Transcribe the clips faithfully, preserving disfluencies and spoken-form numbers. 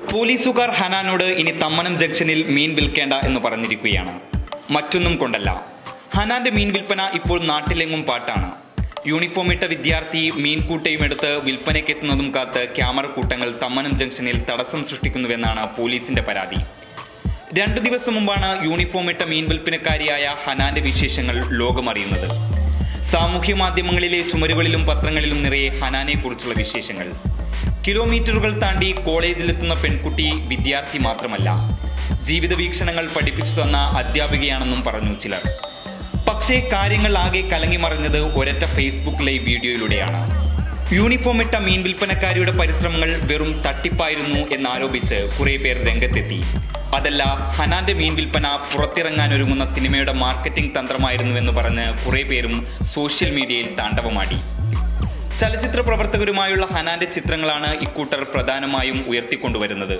പോലീസുകാർ ഹനാനോട് ഇനി തമ്മനം ജംഗ്ഷനിൽ മീൻ വിൽക്കേണ്ട എന്ന് പറഞ്ഞിരിക്കുകയാണ്. മറ്റൊന്നും കൊണ്ടല്ല, ഹനാന്റെ മീൻ വിൽപ്പന ഇപ്പോൾ നാട്ടിലെങ്ങും പാട്ടാണ്. യൂണിഫോമിട്ട വിദ്യാർത്ഥി മീൻകൂട്ടയും എടുത്ത് വിൽപ്പനയ്ക്കെത്തുന്നതും കാത്ത് ക്യാമറ കൂട്ടങ്ങൾ തമ്മനം ജംഗ്ഷനിൽ തടസ്സം സൃഷ്ടിക്കുന്നുവെന്നാണ് പോലീസിന്റെ പരാതി. രണ്ടു ദിവസം മുമ്പാണ് യൂണിഫോമിട്ട മീൻ വിൽപ്പനക്കാരിയായ ഹനാന്റെ വിശേഷങ്ങൾ ലോകമറിയുന്നത്. സാമൂഹ്യ മാധ്യമങ്ങളിലെ ചുമരുകളിലും പത്രങ്ങളിലും നിറയെ ഹനാനെ കുറിച്ചുള്ള വിശേഷങ്ങൾ. കിലോമീറ്ററുകൾ താണ്ടി കോളേജിലെത്തുന്ന പെൺകുട്ടി വിദ്യാർത്ഥി മാത്രമല്ല, ജീവിത വീക്ഷണങ്ങൾ പഠിപ്പിച്ചു തന്ന അധ്യാപികയാണെന്നും പറഞ്ഞു ചിലർ. പക്ഷേ കാര്യങ്ങൾ ആകെ കലങ്ങി മറിഞ്ഞത് ഒരൊറ്റ ഫേസ്ബുക്ക് ലൈവ് വീഡിയോയിലൂടെയാണ്. യൂണിഫോം ഇട്ട മീൻ വിൽപ്പനക്കാരിയുടെ പരിശ്രമങ്ങൾ വെറും തട്ടിപ്പായിരുന്നു എന്നാരോപിച്ച് കുറെ പേർ രംഗത്തെത്തി. അതല്ല, ഹനാന്റെ മീൻ വിൽപ്പന പുറത്തിറങ്ങാനൊരുങ്ങുന്ന സിനിമയുടെ മാർക്കറ്റിംഗ് തന്ത്രമായിരുന്നുവെന്ന് പറഞ്ഞ് കുറെ പേരും സോഷ്യൽ മീഡിയയിൽ താണ്ഡവമാടി. ചലച്ചിത്ര പ്രവർത്തകരുമായുള്ള ഹനാന്റെ ചിത്രങ്ങളാണ് ഇക്കൂട്ടർ പ്രധാനമായും ഉയർത്തിക്കൊണ്ടുവരുന്നത്.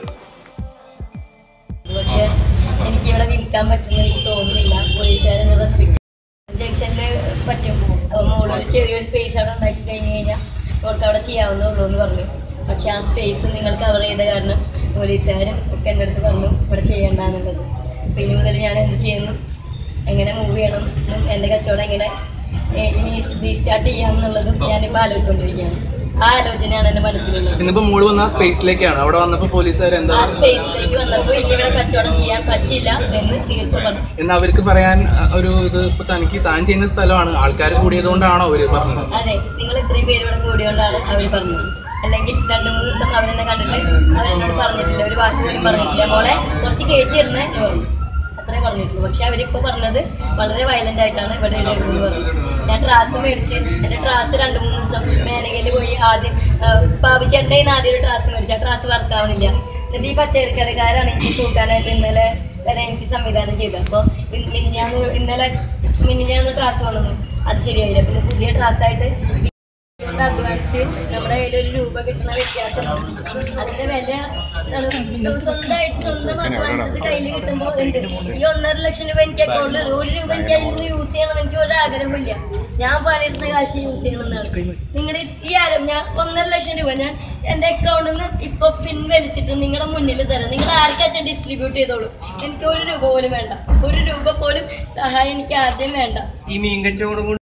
പക്ഷെ എനിക്ക് ഇവിടെ വിൽക്കാൻ പറ്റുമെന്ന് എനിക്ക് തോന്നുന്നില്ല. പോലീസുകാരെ റെസ്ട്രിക്ട് ജംഗ്ഷനിൽ പറ്റും. മോളൊരു ചെറിയൊരു സ്പേസ് അവിടെ ഉണ്ടാക്കി കഴിഞ്ഞ് കഴിഞ്ഞാൽ അവർക്ക് അവിടെ ചെയ്യാവുന്നുള്ളൂ എന്ന് പറഞ്ഞു. പക്ഷെ ആ സ്പേസ് നിങ്ങൾ കവർ ചെയ്ത കാരണം പോലീസുകാരും ഒക്കെ എൻ്റെ അടുത്ത് പറഞ്ഞു ഇവിടെ ചെയ്യേണ്ടെന്നുള്ളത്. അപ്പം ഇനി മുതൽ ഞാൻ എന്ത് ചെയ്യുന്നു, എങ്ങനെ മൂവ് ചെയ്യണം, എൻ്റെ കച്ചവടം എങ്ങനെ ഇനി റീസ്റ്റാർട്ട് ചെയ്യാമെന്നുള്ളതും ഞാനിപ്പോൾ ആലോചിച്ചുകൊണ്ടിരിക്കുകയാണ്. ആ ആലോചനയാണ് എൻ്റെ മനസ്സിലുള്ളത്. ഇന്നിപ്പോ മോള് വന്ന ആ സ്പേസിലേക്കാണ്. അവിടെ വന്നപ്പോൾ പോലീസുകാർ എന്താ ആ സ്പേസിലേക്ക് വന്നപ്പോൾ ഇനി ഇവിടെ കച്ചവടം ചെയ്യാൻ പറ്റില്ല എന്ന് തീർത്ത് പറഞ്ഞു. എന്ന് അവർക്ക് പറയാൻ ഒരു ഇത് ഇപ്പൊ തനിക്ക് താൻ ചെയ്യുന്ന സ്ഥലമാണ്, ആൾക്കാർ കൂടിയതുകൊണ്ടാണോ അവര് പറഞ്ഞത്? അതെ, നിങ്ങൾ ഇത്രയും പേര് ഇവിടെ കൂടിയോണ്ടാണ് അവർ പറഞ്ഞത്. അല്ലെങ്കിൽ രണ്ടു മൂന്ന് ദിവസം അവരെന്നെ കണ്ടിട്ട് അവരെന്നോട് പറഞ്ഞിട്ടില്ല, ഒരു വാക്ക് പോലും പറഞ്ഞിട്ടില്ല. മോളെ കുറച്ച് കയറ്റി ഇരുന്നേ എന്ന് പറഞ്ഞു, അത്രേ പറഞ്ഞിട്ടുള്ളൂ. പക്ഷെ അവരിപ്പോ പറഞ്ഞത് വളരെ വയലന്റ് ആയിട്ടാണ് ഇവിടെ ഇടരുന്നത് പറഞ്ഞു. ഞാൻ ട്രാസ് മേടിച്ച് എന്റെ ട്രാസ് രണ്ടു മൂന്ന് ദിവസം മേനകയിൽ പോയി ആദ്യം പാവിച്ചെണ്ടയിൽ ആദ്യം ഒരു ട്രാസ് മേടിച്ചു. ആ ട്രാസ് വർക്കാവണില്ല. എന്നിട്ട് ഈ പച്ചക്കറിക്കാരാണ് എനിക്ക് തൂക്കാനായിട്ട് ഇന്നലെ വരെ എനിക്ക് സംവിധാനം ചെയ്തത്. അപ്പോൾ മിനിഞ്ഞാന്ന് ഇന്നലെ മിനിഞ്ഞാന്ന് ട്രാസ് വന്നു, അത് ശരിയായില്ല. പിന്നെ പുതിയ ട്രാസായിട്ട് അധ്വാനിച്ച് നമ്മുടെ കയ്യിൽ ഒരു രൂപ കിട്ടുന്ന വ്യത്യാസം, അതിന്റെ വില സ്വന്തമായിട്ട് സ്വന്തം അധ്വാനിച്ചത് കയ്യിൽ കിട്ടുമ്പോൾ ഉണ്ട്. ഈ ഒന്നര ലക്ഷം രൂപ എനിക്ക് അക്കൗണ്ടിൽ ഒരു രൂപ എനിക്ക് അതിൽ നിന്ന് യൂസ് ചെയ്യണം എനിക്ക് ഒരു ആഗ്രഹമില്ല. ഞാൻ പണിയെടുത്ത കാശ് യൂസ് ചെയ്യണമെന്നാണ്. നിങ്ങളുടെ ഈ ആരം ഞാൻ ഒന്നര ലക്ഷം രൂപ ഞാൻ എന്റെ അക്കൗണ്ടിൽ നിന്ന് ഇപ്പൊ പിൻവലിച്ചിട്ട് നിങ്ങളുടെ മുന്നിൽ തരാം. നിങ്ങൾ ആർക്കാച്ചാൽ ഡിസ്ട്രിബ്യൂട്ട് ചെയ്തോളൂ. എനിക്ക് ഒരു രൂപ പോലും വേണ്ട, ഒരു രൂപ പോലും സഹായം എനിക്ക് ആദ്യം വേണ്ട. ഈ മീൻ കച്ചവടം